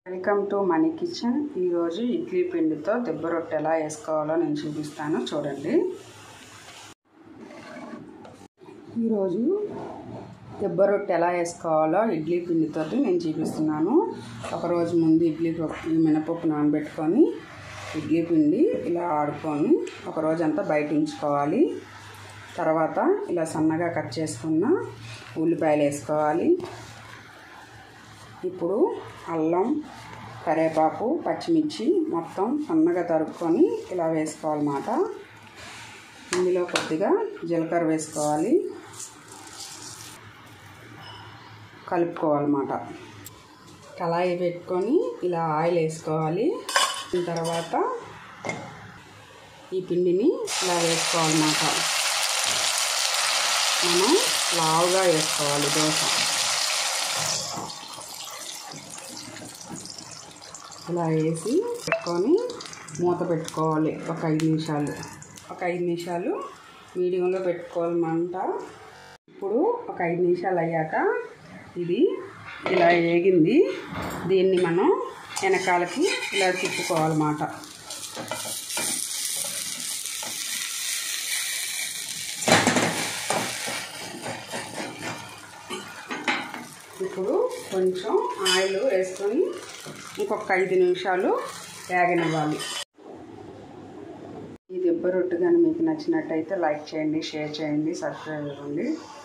Welcome to money kitchen. ఈరోజు ఇడ్లీ పిండితో దెబ్బ రొట్టె ఎలా వేసుకోవాలో నేను చూపిస్తాను, చూడండి. ఈరోజు దెబ్బ రొట్టె ఎలా వేసుకోవాలో ఇడ్లీ పిండితో నేను చూపిస్తున్నాను. ఒకరోజు ముందు మినపప్పు నానబెట్టుకొని ఇడ్లీ పిండి ఇలా ఆడుకొని ఒకరోజంతా బయట ఉంచుకోవాలి. తర్వాత ఇలా సన్నగా కట్ చేసుకున్న ఉల్లిపాయలు వేసుకోవాలి. ఇప్పుడు అల్లం, కరివేపాకు, పచ్చిమిర్చి మొత్తం సన్నగా తరుక్కొని ఇలా వేసుకోవాలన్నమాట. ఇందులో కొద్దిగా జీలకర్ర వేసుకోవాలి, కలుపుకోవాలన్నమాట. కళాయి పెట్టుకొని ఇలా ఆయిల్ వేసుకోవాలి. తర్వాత ఈ పిండిని ఇలా వేసుకోవాలన్నమాట. మనం లావుగా వేసుకోవాలి దోశ. ఇలా వేసి పెట్టుకొని మూత పెట్టుకోవాలి ఒక 5 నిమిషాలు. ఒక 5 నిమిషాలు మీడియంలో పెట్టుకోవాలి మంట. ఇప్పుడు ఒక 5 నిమిషాలు అయ్యాక ఇది ఇలా వేగింది. దీన్ని మనం వెనకాలకి ఇలా తిప్పుకోవాలన్నమాట. ఇప్పుడు కొంచెం ఆయిల్ వేసుకొని ఇంకొక 5 నిమిషాలు వేగనివ్వాలి. ఈ దెబ్బ రొట్టె కానీ మీకు నచ్చినట్టయితే లైక్ చేయండి, షేర్ చేయండి, సబ్స్క్రైబ్ చేయండి.